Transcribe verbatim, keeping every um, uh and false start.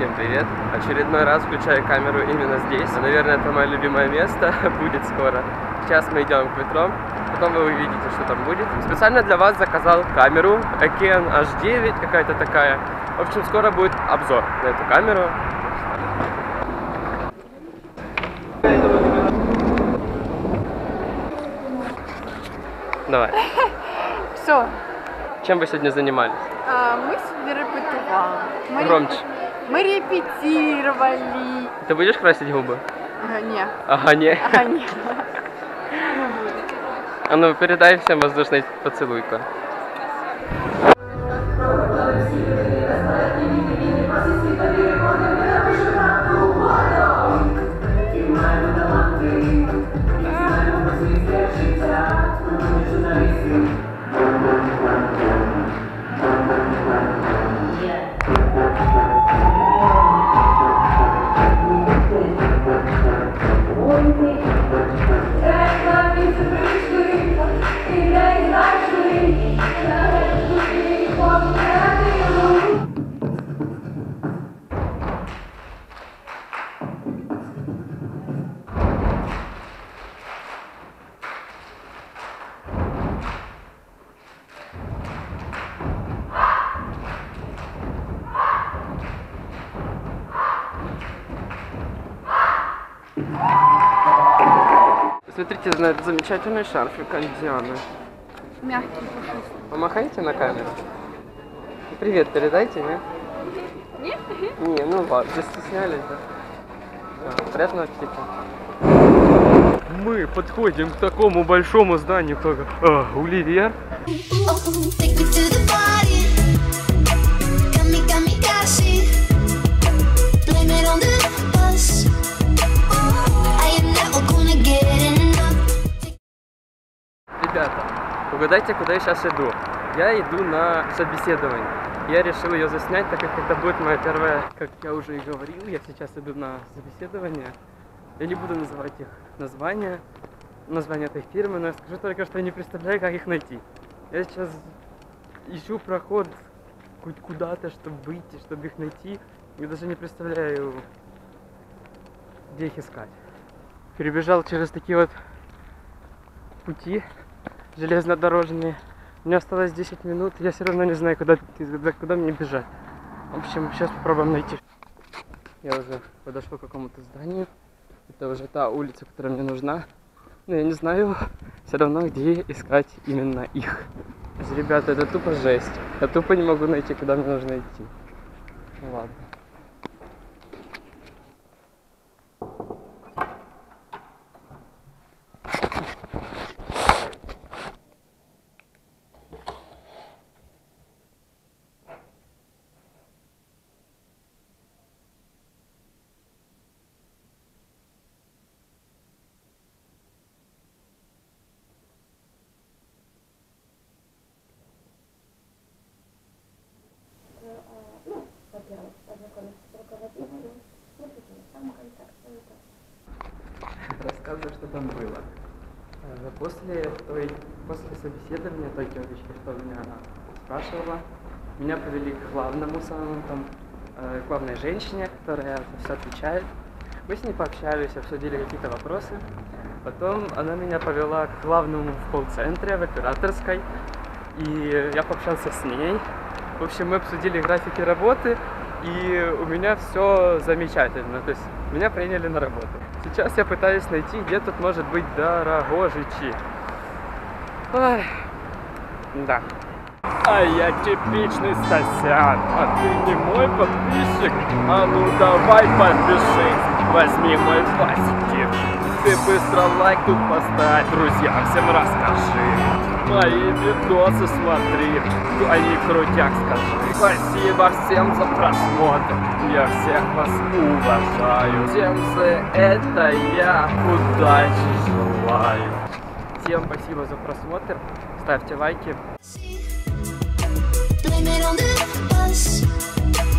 Всем привет! Очередной раз включаю камеру именно здесь. Наверное, это мое любимое место будет скоро. Сейчас мы идем к метро, потом вы увидите, что там будет. Специально для вас заказал камеру Canon эйч девять, какая-то такая. В общем, скоро будет обзор на эту камеру. Давай. Все. Чем вы сегодня занимались? А, мы сегодня репетировали. Мы Громче. Реп... Мы репетировали. Ты будешь красить губы? Ага, не. Ага, не. Ага, не. А ну передай всем воздушный поцелуй-ка. Смотрите на этот замечательный шарфик от Дианы. Мягкий, пушистый. Помахайте на камеру. Привет передайте, не? Нет? Не, ну ладно, застеснялись, да? Все, приятного аппетита. Мы подходим к такому большому зданию, как э, Уливер. Ребята, угадайте, куда я сейчас иду? Я иду на собеседование. Я решил ее заснять, так как это будет моя первая, как я уже и говорил, я сейчас иду на собеседование. Я не буду называть их названия, название этой фирмы, но я скажу только, что я не представляю, как их найти. Я сейчас ищу проход хоть куда-то, чтобы выйти, чтобы их найти. Я даже не представляю, где их искать. Перебежал через такие вот пути железнодорожные. Мне осталось десять минут, я все равно не знаю, куда, куда, куда мне бежать. В общем, сейчас попробуем найти. Я уже подошел к какому-то зданию. Это уже та улица, которая мне нужна. Но я не знаю все равно, где искать именно их. Ребята, это тупо жесть. Я тупо не могу найти, куда мне нужно идти. Ну ладно. Рассказываю, что там было. После, той, после собеседования той девочки, что меня спрашивала, меня повели к главному самому там, к главной женщине, которая за все отвечает. Мы с ней пообщались, обсудили какие-то вопросы. Потом она меня повела к главному в колл-центре, в операторской. И я пообщался с ней. В общем, мы обсудили графики работы. И у меня все замечательно, то есть меня приняли на работу. Сейчас я пытаюсь найти, где тут может быть дорогожичи. Ой, да. А я типичный сосян, а ты не мой подписчик? А ну давай подпишись, возьми мой пасик. Ты быстро лайк тут поставь, друзьям всем расскажи. Мои видосы смотри, они крутяк, скажи. Спасибо всем за просмотр, я всех вас уважаю. Всем за это я удачи желаю. Всем спасибо за просмотр, ставьте лайки.